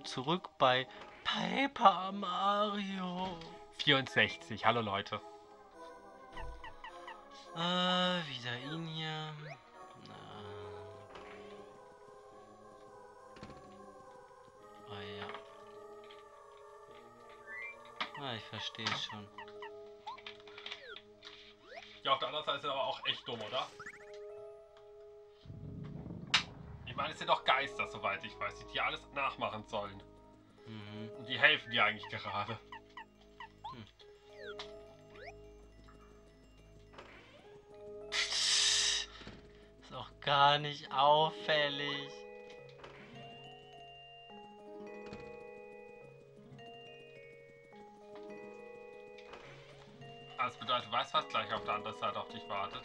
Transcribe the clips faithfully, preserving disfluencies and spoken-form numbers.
zurück bei Paper Mario. vierundsechzig, hallo Leute. Äh, wieder ihn hier. Oh ja. Ah, ich verstehe es schon. Ja, auf der anderen Seite ist er aber auch echt dumm, oder? Ich meine, es sind doch Geister, soweit ich weiß, die dir alles nachmachen sollen. Mhm. Und die helfen dir eigentlich gerade. Hm. Ist auch gar nicht auffällig. Das bedeutet, du weißt, was gleich auf der anderen Seite auf dich wartet.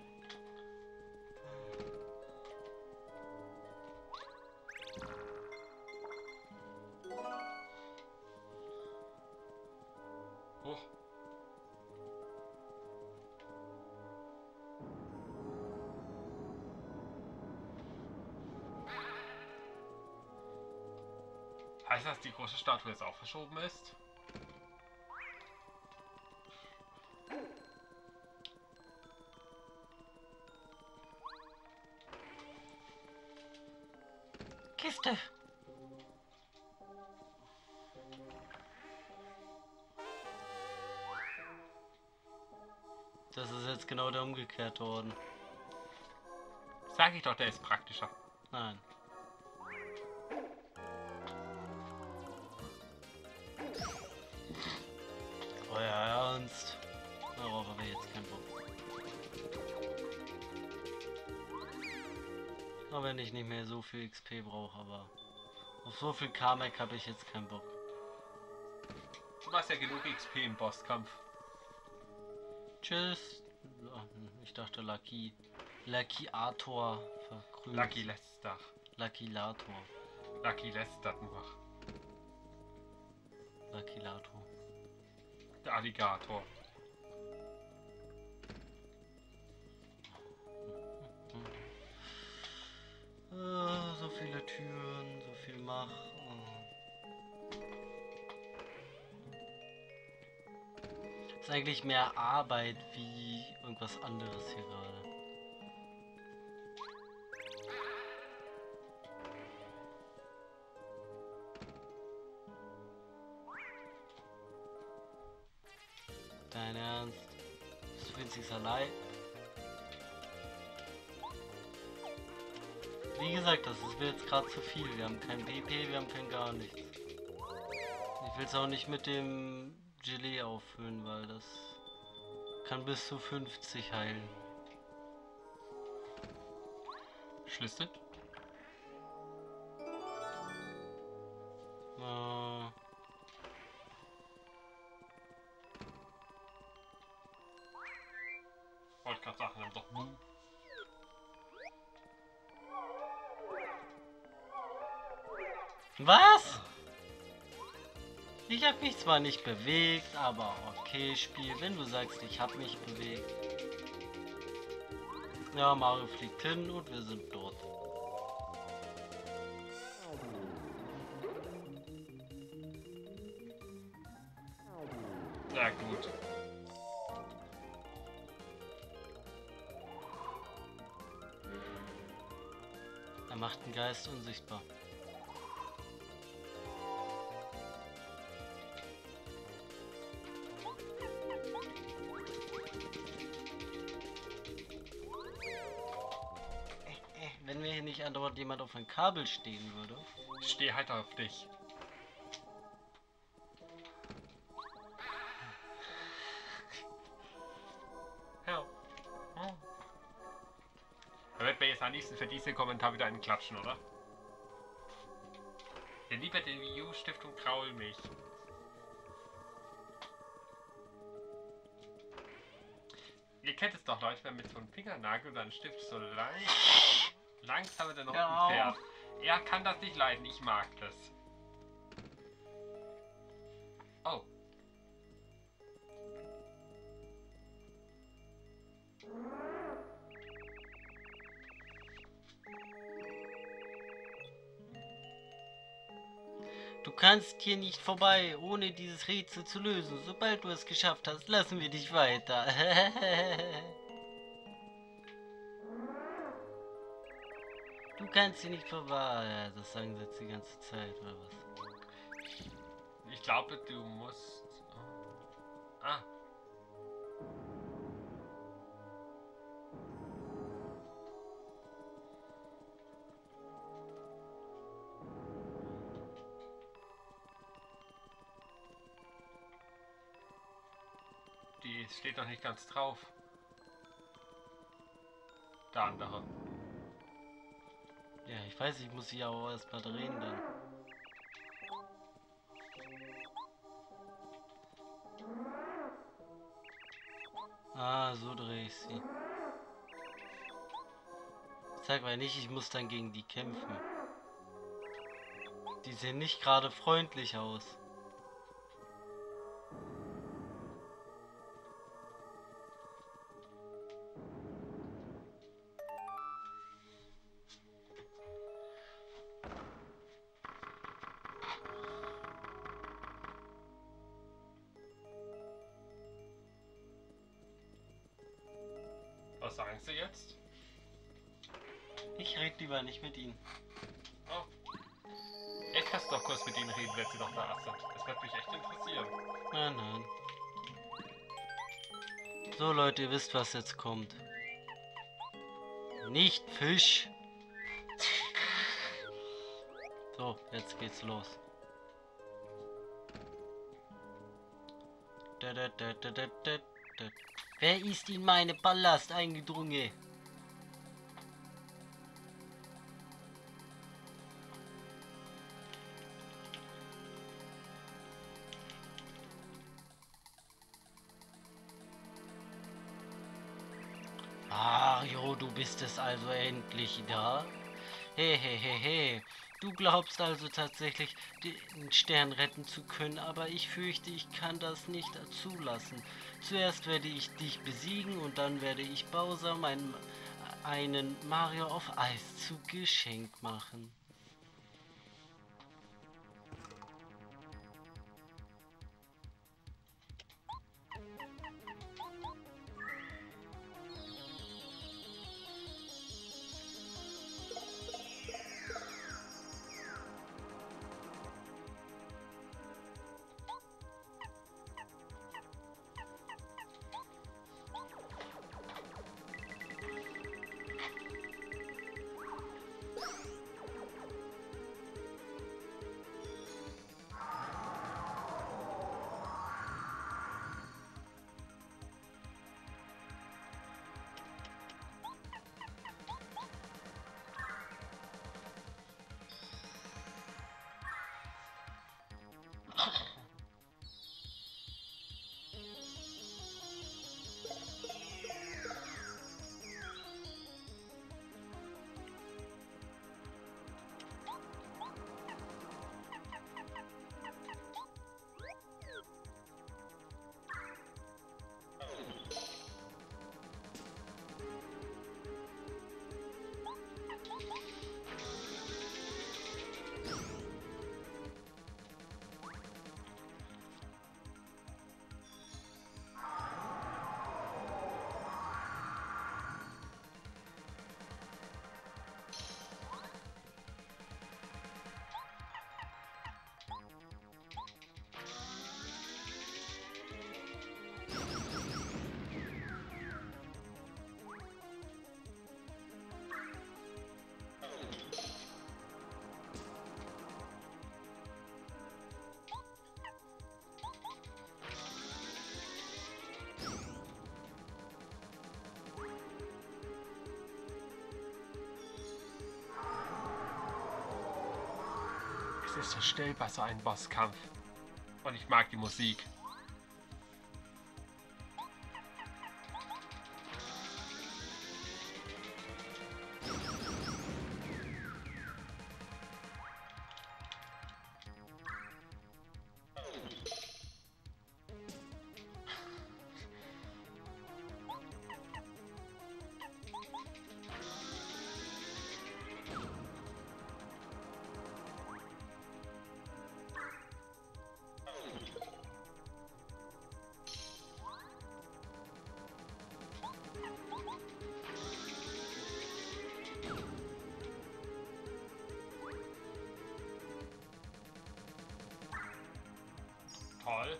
Huch. Heißt das, die große Statue jetzt auch verschoben ist? Kiste. Das ist jetzt genau der umgekehrte Orden. Sag ich doch, der ist praktischer. Nein. Euer Ernst? Darauf habe ich jetzt keinen Bock. Auch wenn ich nicht mehr so viel X P brauche, aber auf so viel Kamek habe ich jetzt keinen Bock. Du hast ja genug X P im Bosskampf. Tschüss. Ich dachte Lucky. Lucky Arthur vergrüßt. Lucky Lester. Lucky Lator. Lucky Lester nur. Lucky Lator. Der Alligator. Oh, so viele Türen, so viel Macht. Oh. Ist eigentlich mehr Arbeit wie irgendwas anderes hier gerade. Dein Ernst? Das ist winzigsterlei. Wie gesagt, das ist mir jetzt gerade zu viel. Wir haben kein B P, wir haben kein gar nichts. Ich will es auch nicht mit dem Gelee auffüllen, weil das kann bis zu fünfzig heilen. Schlüssel? Äh, Wollte gerade sagen, nimm doch Mu. Was? Ich habe mich zwar nicht bewegt, aber okay, Spiel, wenn du sagst, ich habe mich bewegt. Ja, Mario fliegt hin und wir sind dort. Ja, gut. Er macht den Geist unsichtbar. Wenn mir hier nicht andauernd jemand auf ein Kabel stehen würde. Steh halt auf dich. Ja. Oh. Da wird mir jetzt am liebsten für diesen Kommentar wieder einen klatschen, oder? Ja, lieber die Wii U Stiftung Kraul mich. Ihr kennt es doch, Leute, wenn mit so einem Fingernagel oder einem Stift so lang, langsam dann noch Ja. fährt. Er kann das nicht leiden, ich mag das. Oh. Du kannst hier nicht vorbei, ohne dieses Rätsel zu lösen. Sobald du es geschafft hast, lassen wir dich weiter. Du kannst hier nicht vorbei. Ja, das sagen sie jetzt die ganze Zeit, oder was? Ich glaube, du musst... Ah. Die steht noch nicht ganz drauf. Der andere. Ja, ich weiß, ich muss sie ja auch erst mal drehen dann. Ah, so drehe ich sie. Sag mal nicht, ich muss dann gegen die kämpfen. Die sehen nicht gerade freundlich aus. Was sagen Sie jetzt? Ich rede lieber nicht mit ihnen. Oh. Jetzt kannst du doch kurz mit ihnen reden, wenn sie noch da sind. Das wird mich echt interessieren. Nein, nein. So Leute, ihr wisst, was jetzt kommt. Nicht Fisch. So, jetzt geht's los. Da, da, da, da, da, da, da. Wer ist in meine Palast eingedrungen? Mario, du bist es also endlich da? He he he he. Du glaubst also tatsächlich, den Stern retten zu können, aber ich fürchte, ich kann das nicht zulassen. Zuerst werde ich dich besiegen und dann werde ich Bowser meinen, einen Mario auf Eis zu Geschenk machen. Es ist verstellbar so ein Bosskampf. Und ich mag die Musik. Toll.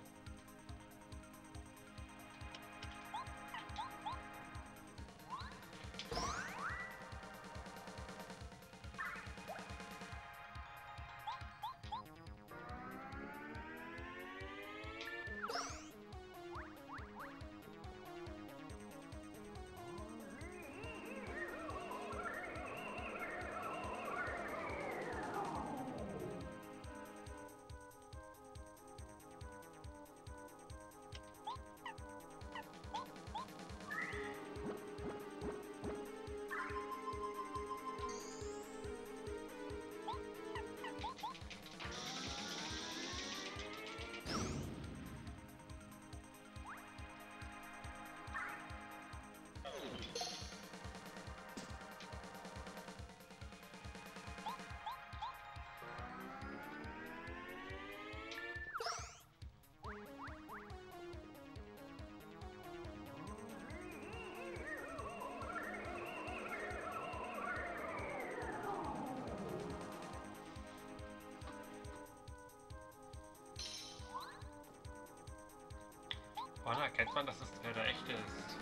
Woran erkennt man, dass es der, der echte ist?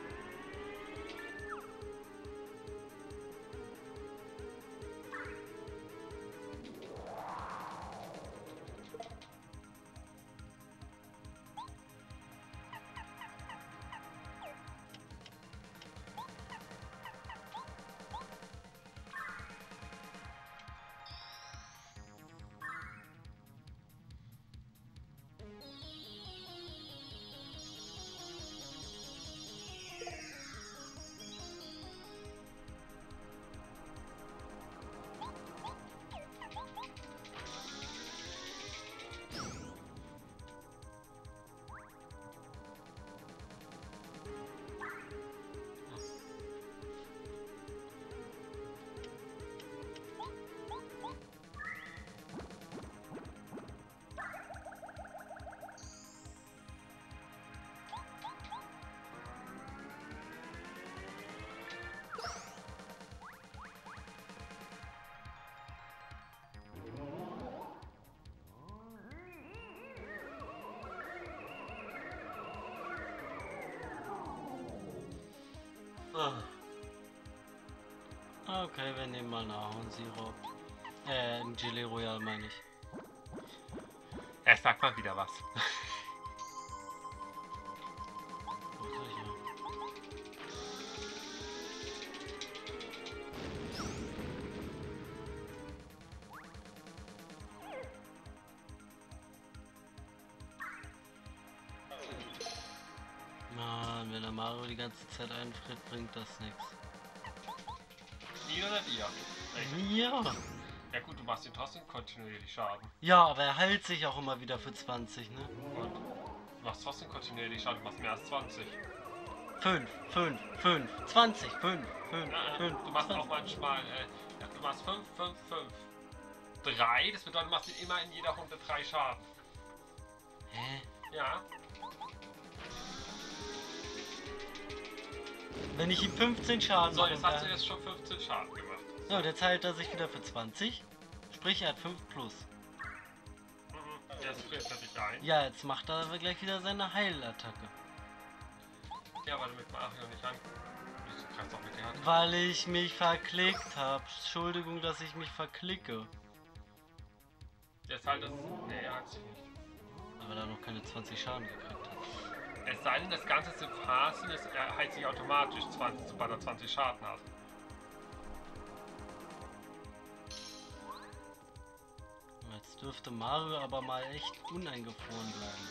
Ah. Okay, wir nehmen mal einen Ahornsirup. Äh, ein Gelee Royal meine ich. Er sagt mal wieder was. Wo ist er hier? Mann, wenn der Mario die ganze Zeit einfriert, bringt das nichts. Die oder dir? Ja. Ja gut, du machst den trotzdem kontinuierlich Schaden. Ja, aber er heilt sich auch immer wieder für zwanzig, ne? Und du machst trotzdem kontinuierlich Schaden, du machst mehr als zwanzig. fünf, fünf, fünf, zwanzig, fünf, fünf, Ja, fünf. du machst zwanzig. auch manchmal, äh, ja, du machst fünf, fünf, fünf. drei, das bedeutet, du machst ihn immer in jeder Runde drei Schaden. Hä? Ja. Wenn ich ihm fünfzehn Schaden So, mache, jetzt hast du jetzt schon fünfzehn Schaden gemacht. so, und jetzt heilt er sich wieder für zwanzig. Sprich, er hat fünf plus. Mhm. Jetzt friert er dich ein. Ja, jetzt macht er aber gleich wieder seine Heilattacke. Ja, aber damit Mario nicht an. Wieso greifst du auch mit der Hand? Weil ich mich verklickt habe. Entschuldigung, dass ich mich verklicke. Jetzt halt das. Nee, er hat sich nicht. Aber da noch keine zwanzig Schaden gekriegt hat. Es sei denn, das Ganze sind Phasen, es er heilt sich automatisch zwanzig, sobald er zwanzig Schaden hat. Jetzt dürfte Mario aber mal echt uneingefroren bleiben.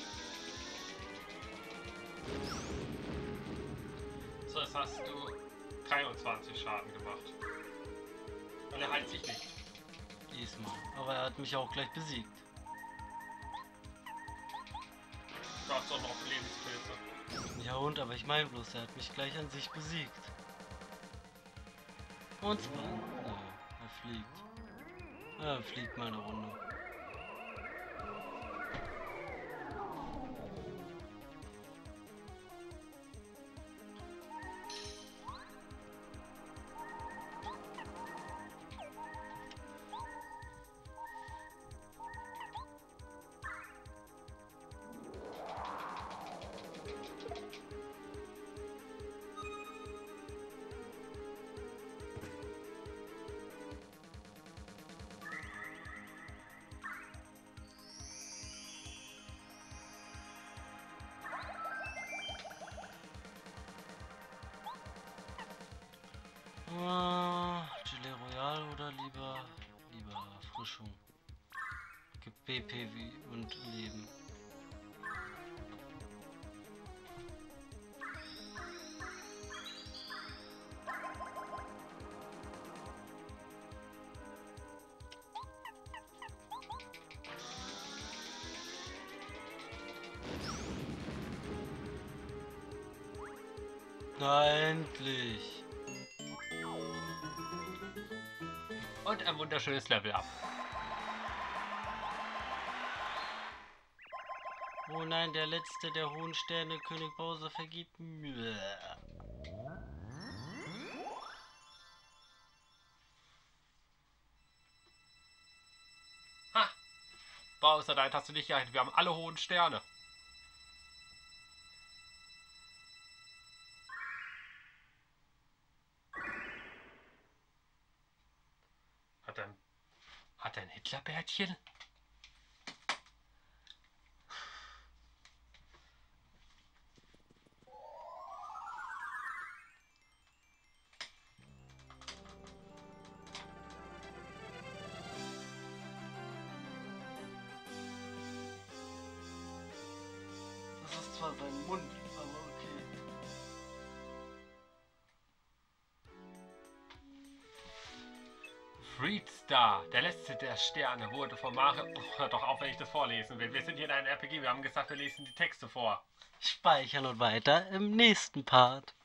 So, jetzt hast du dreiundzwanzig Schaden gemacht. Und er heilt sich nicht. Diesmal. Aber er hat mich auch gleich besiegt. Du hast auch noch Lebenspilze. Ja und, aber ich meine bloß, er hat mich gleich an sich besiegt. Und zwar... Ja, er fliegt. Er fliegt mal eine Runde. Forschung. Gibt B P und Leben. Na endlich! Und ein wunderschönes Level-Up. Oh nein, der letzte der hohen Sterne, König Bowser, vergibt mir. Ha! Bowser, damit hast du nicht gerechnet. Wir haben alle hohen Sterne. Hat er ein, hat er ein Hitlerbärtchen? Das ist zwar sein Mund, aber okay. Freedstar, der letzte der Sterne, wurde von Mario... Oh, hört doch auf, wenn ich das vorlesen will. Wir sind hier in einem R P G, wir haben gesagt, wir lesen die Texte vor. Speichern und weiter im nächsten Part.